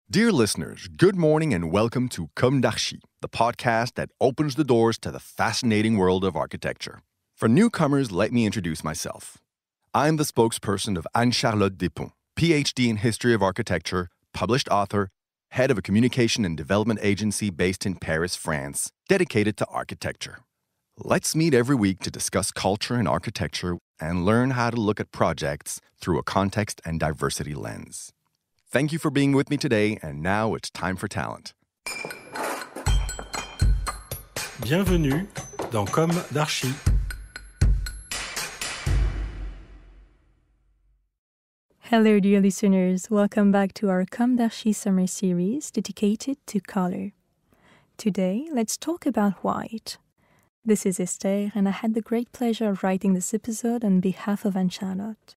Dear listeners, good morning and welcome to Comme d'Archi, the podcast that opens the doors to the fascinating world of architecture. For newcomers, let me introduce myself. I'm the spokesperson of Anne-Charlotte Depondt, PhD in History of Architecture, published author, head of a communication and development agency based in Paris, France, dedicated to architecture. Let's meet every week to discuss culture and architecture and learn how to look at projects through a context and diversity lens. Thank you for being with me today, and now it's time for talent. Bienvenue dans Comme d'Archi. Hello, dear listeners. Welcome back to our Comme d'Archi summer series dedicated to color. Today, let's talk about white. This is Esther, and I had the great pleasure of writing this episode on behalf of Anne-Charlotte.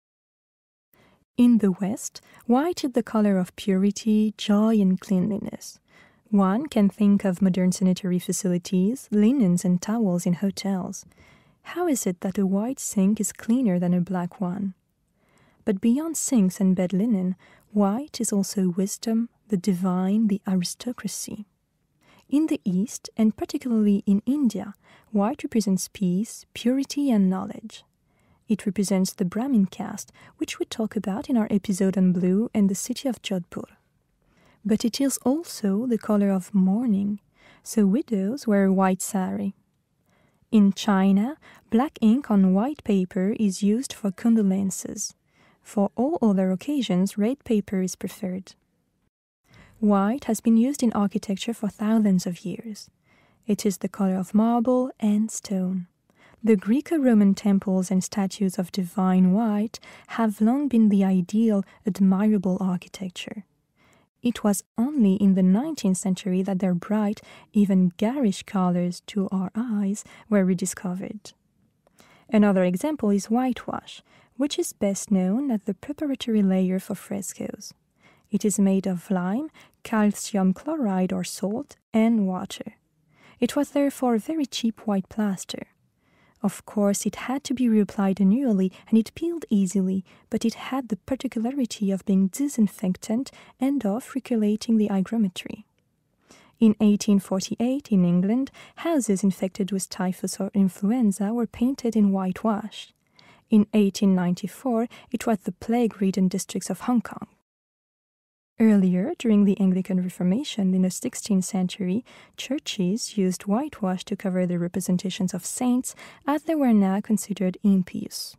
In the West, white is the color of purity, joy, and cleanliness. One can think of modern sanitary facilities, linens, and towels in hotels. How is it that a white sink is cleaner than a black one? But beyond sinks and bed linen, white is also wisdom, the divine, the aristocracy. In the East, and particularly in India, white represents peace, purity, and knowledge. It represents the Brahmin caste, which we talk about in our episode on blue and the city of Jodhpur. But it is also the color of mourning, so widows wear a white sari. In China, black ink on white paper is used for condolences. For all other occasions, red paper is preferred. White has been used in architecture for thousands of years. It is the color of marble and stone. The Greco-Roman temples and statues of divine white have long been the ideal, admirable architecture. It was only in the 19th century that their bright, even garish colors to our eyes were rediscovered. Another example is whitewash, which is best known as the preparatory layer for frescoes. It is made of lime, calcium chloride or salt, and water. It was therefore a very cheap white plaster. Of course, it had to be reapplied annually and it peeled easily, but it had the particularity of being disinfectant and of regulating the hygrometry. In 1848, in England, houses infected with typhus or influenza were painted in whitewash. In 1894, it was the plague-ridden districts of Hong Kong. Earlier, during the Anglican Reformation in the 16th century, churches used whitewash to cover the representations of saints as they were now considered impious.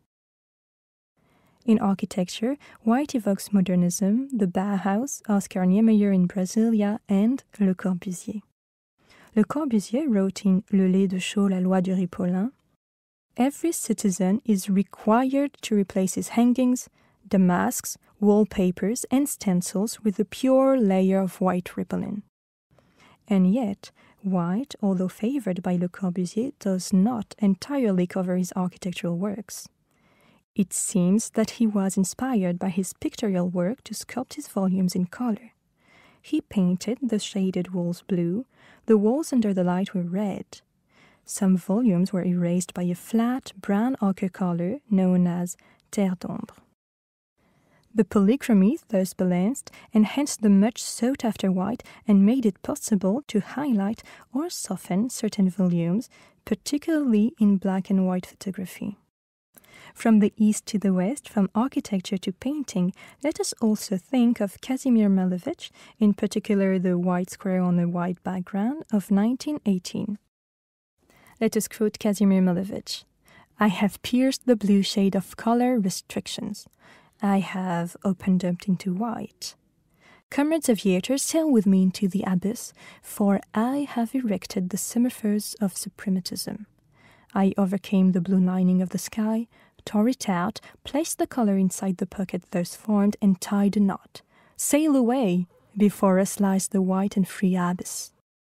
In architecture, white evokes modernism, the Bauhaus, Oscar Niemeyer in Brasilia, and Le Corbusier. Le Corbusier wrote in Le lait de chaux, la loi du Ripolin, "Every citizen is required to replace his hangings, damasks, wallpapers, and stencils with a pure layer of white ripolin." And yet, white, although favored by Le Corbusier, does not entirely cover his architectural works. It seems that he was inspired by his pictorial work to sculpt his volumes in color. He painted the shaded walls blue, the walls under the light were red. Some volumes were erased by a flat brown ochre color known as terre d'ombre. The polychromy thus balanced enhanced the much sought-after white and made it possible to highlight or soften certain volumes, particularly in black and white photography. From the east to the west, from architecture to painting, let us also think of Kazimir Malevich, in particular the white square on a white background of 1918. Let us quote Kazimir Malevich. "I have pierced the blue shade of color restrictions. I have opened up into white. Comrades aviators, sail with me into the abyss, for I have erected the semaphores of suprematism. I overcame the blue lining of the sky, tore it out, placed the color inside the pocket thus formed, and tied a knot. Sail away! Before us lies the white and free abyss."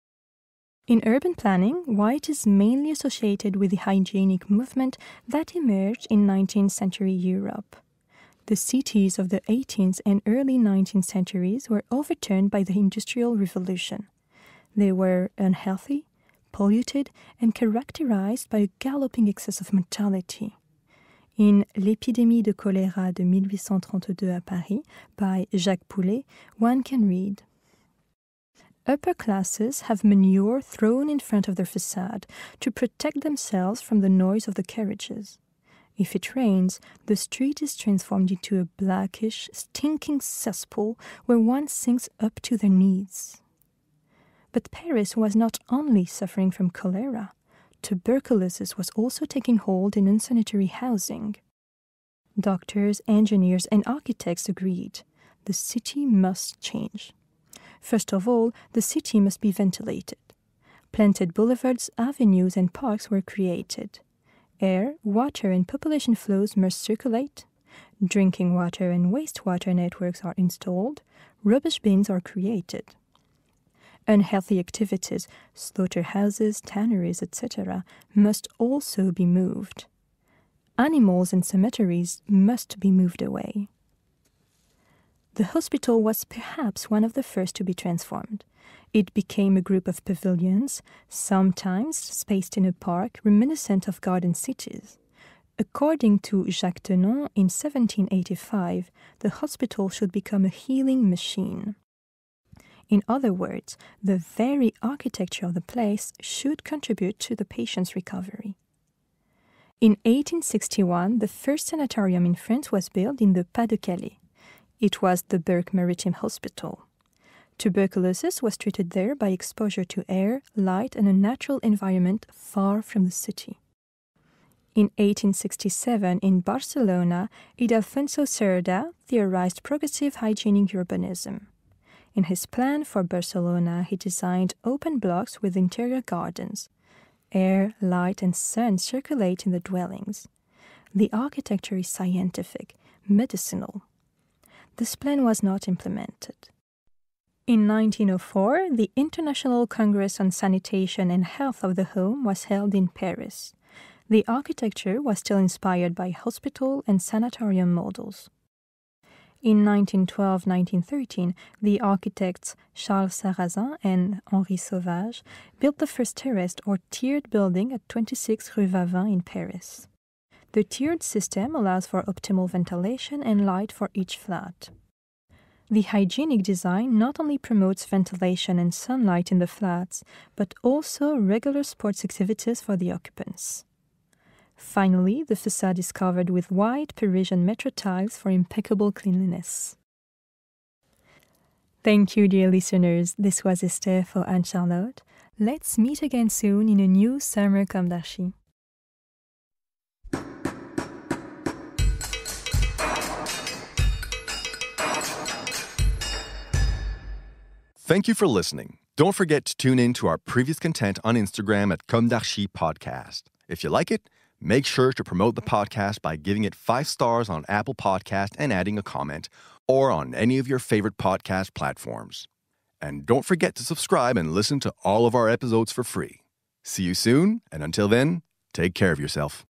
In urban planning, white is mainly associated with the hygienic movement that emerged in 19th century Europe. The cities of the 18th and early 19th centuries were overturned by the Industrial Revolution. They were unhealthy, polluted, and characterized by a galloping excess of mortality. In L'épidémie de choléra de 1832 à Paris by Jacques Poulet, one can read, "Upper classes have manure thrown in front of their facade to protect themselves from the noise of the carriages. If it rains, the street is transformed into a blackish, stinking cesspool where one sinks up to their knees." But Paris was not only suffering from cholera. Tuberculosis was also taking hold in unsanitary housing. Doctors, engineers, and architects agreed. The city must change. First of all, the city must be ventilated. Planted boulevards, avenues, and parks were created. Air, water, and population flows must circulate. Drinking water and wastewater networks are installed. Rubbish bins are created. Unhealthy activities, slaughterhouses, tanneries, etc., must also be moved. Animals and cemeteries must be moved away. The hospital was perhaps one of the first to be transformed. It became a group of pavilions, sometimes spaced in a park reminiscent of garden cities. According to Jacques Tenon, in 1785, the hospital should become a healing machine. In other words, the very architecture of the place should contribute to the patient's recovery. In 1861, the first sanatorium in France was built in the Pas-de-Calais. It was the Burke Maritime Hospital. Tuberculosis was treated there by exposure to air, light, and a natural environment far from the city. In 1867, in Barcelona, Ildefonso Cerda theorized progressive hygienic urbanism. In his plan for Barcelona, he designed open blocks with interior gardens. Air, light, and sun circulate in the dwellings. The architecture is scientific, medicinal. This plan was not implemented. In 1904, the International Congress on Sanitation and Health of the Home was held in Paris. The architecture was still inspired by hospital and sanatorium models. In 1912-1913, the architects Charles Sarrazin and Henri Sauvage built the first terraced or tiered building at 26 Rue Vavin in Paris. The tiered system allows for optimal ventilation and light for each flat. The hygienic design not only promotes ventilation and sunlight in the flats, but also regular sports activities for the occupants. Finally, the facade is covered with white Parisian metro tiles for impeccable cleanliness. Thank you, dear listeners. This was Esther for Anne-Charlotte. Let's meet again soon in a new Summer Comme d'Archi. Thank you for listening. Don't forget to tune in to our previous content on Instagram at Comme d'Archi Podcast. If you like it, make sure to promote the podcast by giving it 5 stars on Apple Podcast and adding a comment, or on any of your favorite podcast platforms. And don't forget to subscribe and listen to all of our episodes for free. See you soon, and until then, take care of yourself.